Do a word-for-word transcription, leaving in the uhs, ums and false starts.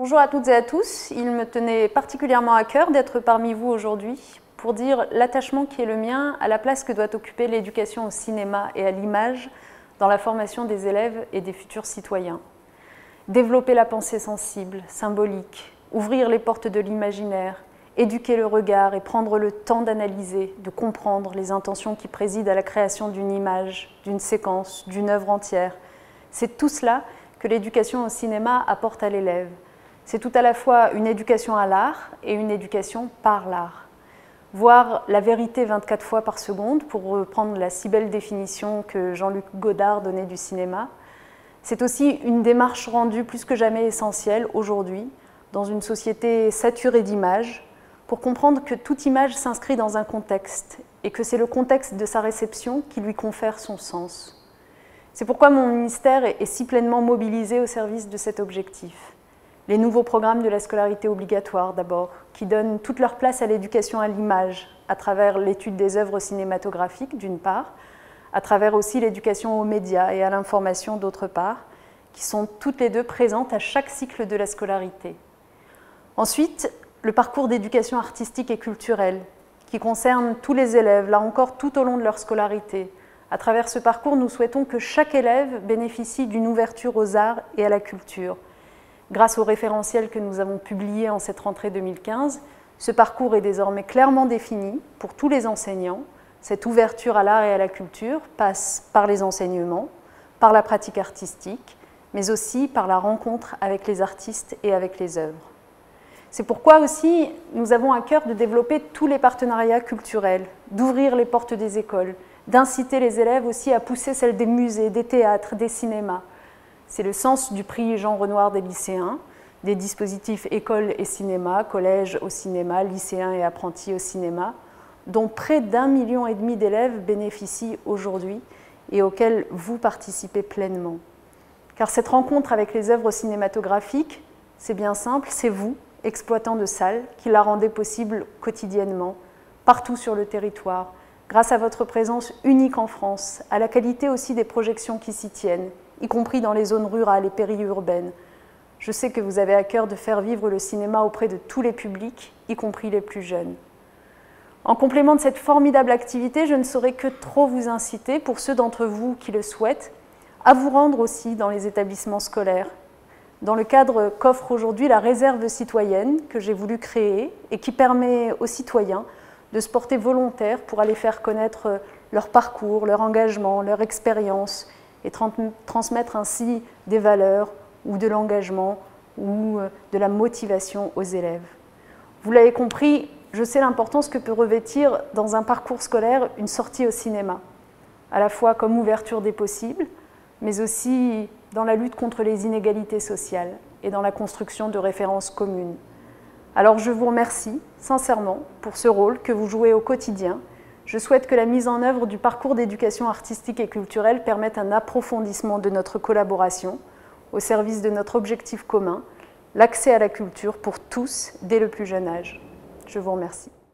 Bonjour à toutes et à tous. Il me tenait particulièrement à cœur d'être parmi vous aujourd'hui pour dire l'attachement qui est le mien à la place que doit occuper l'éducation au cinéma et à l'image dans la formation des élèves et des futurs citoyens. Développer la pensée sensible, symbolique, ouvrir les portes de l'imaginaire, éduquer le regard et prendre le temps d'analyser, de comprendre les intentions qui président à la création d'une image, d'une séquence, d'une œuvre entière. C'est tout cela que l'éducation au cinéma apporte à l'élève. C'est tout à la fois une éducation à l'art et une éducation par l'art. Voir la vérité vingt-quatre fois par seconde, pour reprendre la si belle définition que Jean-Luc Godard donnait du cinéma, c'est aussi une démarche rendue plus que jamais essentielle aujourd'hui, dans une société saturée d'images, pour comprendre que toute image s'inscrit dans un contexte et que c'est le contexte de sa réception qui lui confère son sens. C'est pourquoi mon ministère est si pleinement mobilisé au service de cet objectif. Les nouveaux programmes de la scolarité obligatoire d'abord, qui donnent toute leur place à l'éducation à l'image, à travers l'étude des œuvres cinématographiques d'une part, à travers aussi l'éducation aux médias et à l'information d'autre part, qui sont toutes les deux présentes à chaque cycle de la scolarité. Ensuite, le parcours d'éducation artistique et culturelle, qui concerne tous les élèves, là encore tout au long de leur scolarité. À travers ce parcours, nous souhaitons que chaque élève bénéficie d'une ouverture aux arts et à la culture. Grâce au référentiel que nous avons publié en cette rentrée deux mille quinze, ce parcours est désormais clairement défini pour tous les enseignants. Cette ouverture à l'art et à la culture passe par les enseignements, par la pratique artistique, mais aussi par la rencontre avec les artistes et avec les œuvres. C'est pourquoi aussi nous avons à cœur de développer tous les partenariats culturels, d'ouvrir les portes des écoles, d'inciter les élèves aussi à pousser celles des musées, des théâtres, des cinémas. C'est le sens du prix Jean Renoir des lycéens, des dispositifs école et cinéma, collège au cinéma, lycéens et apprentis au cinéma, dont près d'un million et demi d'élèves bénéficient aujourd'hui et auxquels vous participez pleinement. Car cette rencontre avec les œuvres cinématographiques, c'est bien simple, c'est vous, exploitants de salles, qui la rendez possible quotidiennement, partout sur le territoire, grâce à votre présence unique en France, à la qualité aussi des projections qui s'y tiennent, y compris dans les zones rurales et périurbaines. Je sais que vous avez à cœur de faire vivre le cinéma auprès de tous les publics, y compris les plus jeunes. En complément de cette formidable activité, je ne saurais que trop vous inciter, pour ceux d'entre vous qui le souhaitent, à vous rendre aussi dans les établissements scolaires, dans le cadre qu'offre aujourd'hui la réserve citoyenne que j'ai voulu créer et qui permet aux citoyens de se porter volontaires pour aller faire connaître leur parcours, leur engagement, leur expérience, et transmettre ainsi des valeurs ou de l'engagement ou de la motivation aux élèves. Vous l'avez compris, je sais l'importance que peut revêtir dans un parcours scolaire une sortie au cinéma, à la fois comme ouverture des possibles, mais aussi dans la lutte contre les inégalités sociales et dans la construction de références communes. Alors je vous remercie sincèrement pour ce rôle que vous jouez au quotidien. Je souhaite que la mise en œuvre du parcours d'éducation artistique et culturelle permette un approfondissement de notre collaboration au service de notre objectif commun, l'accès à la culture pour tous dès le plus jeune âge. Je vous remercie.